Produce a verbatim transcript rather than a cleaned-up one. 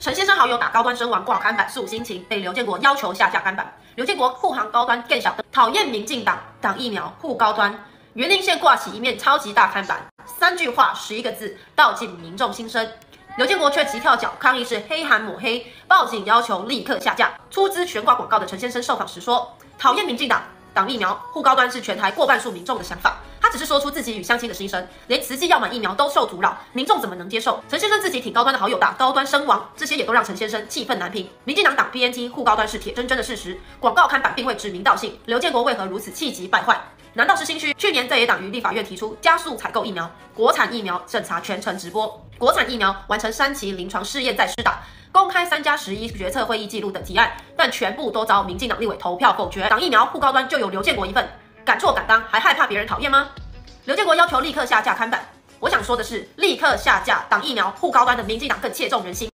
陈先生好友打高端身亡挂看板诉心情，被刘建国要求下架看板。刘建国护航高端更小，讨厌民进党，党疫苗护高端。云林县挂起一面超级大看板，三句话十一个字，道尽民众心声。刘建国却急跳脚抗议是黑函抹黑，报警要求立刻下架。出资悬挂广告的陈先生受访时说，讨厌民进党，党疫苗护高端是全台过半数民众的想法。他只是说出自己与乡亲的心声，连慈济要买疫苗都受阻扰，民众怎么能接受？陈先生自己挺高端的好友打高端身亡，这些也都让陈先生气愤难平。民进党党 B N T 护高端是铁铮铮的事实，广告看板并未指名道姓。刘建国为何如此气急败坏？难道是心虚？去年在野党于立法院提出加速采购疫苗，国产疫苗审查全程直播，国产疫苗完成三期临床试验再施打，公开三加十一决策会议记录等提案，但全部都遭民进党立委投票否决。党疫苗护高端就有刘建国一份，敢做敢当，还害怕别人讨厌吗？刘建国要求立刻下架看板，我想说的是，立刻下架党疫苗护高端的民进党更切中人心。